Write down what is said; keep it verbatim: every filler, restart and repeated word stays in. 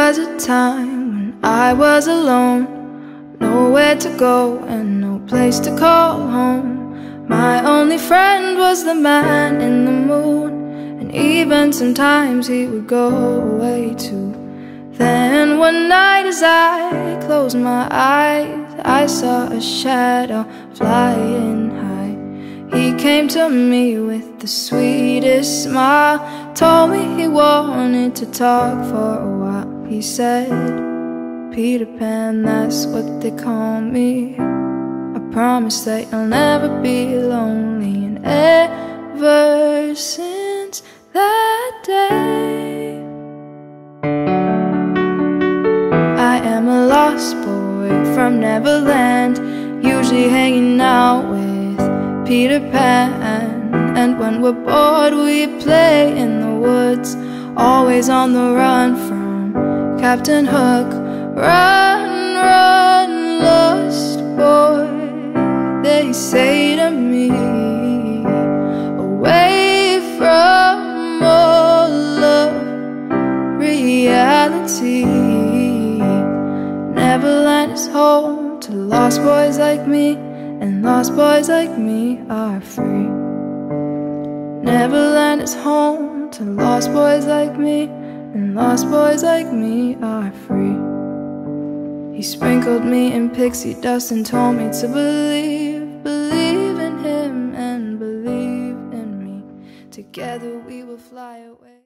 was a time when I was alone, nowhere to go and no place to call home. My only friend was the man in the moon, and even sometimes he would go away too. Then one night as I closed my eyes, I saw a shadow flying high. He came to me with the sweetest smile, told me he wanted to talk for a while. He said, "Peter Pan, that's what they call me. I promise that you'll never be lonely." And ever since that day, I am a lost boy from Neverland, usually hanging out with Peter Pan. And when we're bored we play in the woods, always on the run from Captain Hook. Run, run, lost boy, they say to me, away from all of reality. Neverland is home to lost boys like me, and lost boys like me are free. Neverland is home to lost boys like me, and lost boys like me are free. He sprinkled me in pixie dust and told me to believe, believe in him and believe in me. Together we will fly away.